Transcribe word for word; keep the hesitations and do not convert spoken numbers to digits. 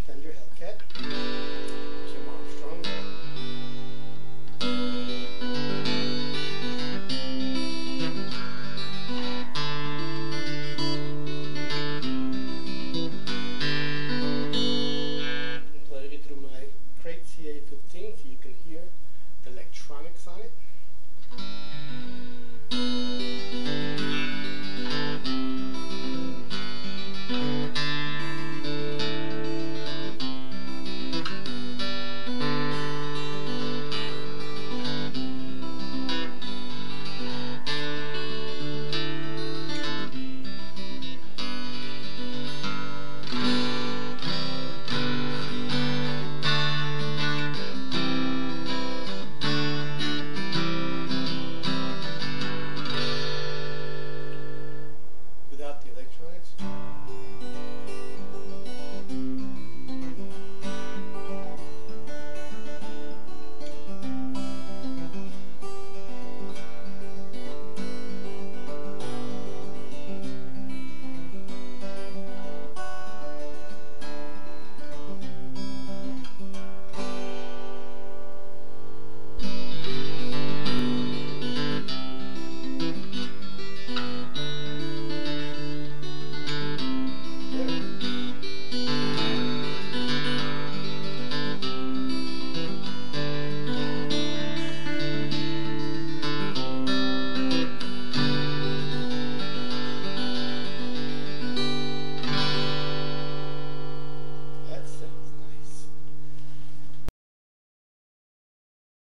Fender Hellcat, Jim Armstrong. I'm playing it through my Crate C A fifteen so you can hear the electronics on it. Without the electronics,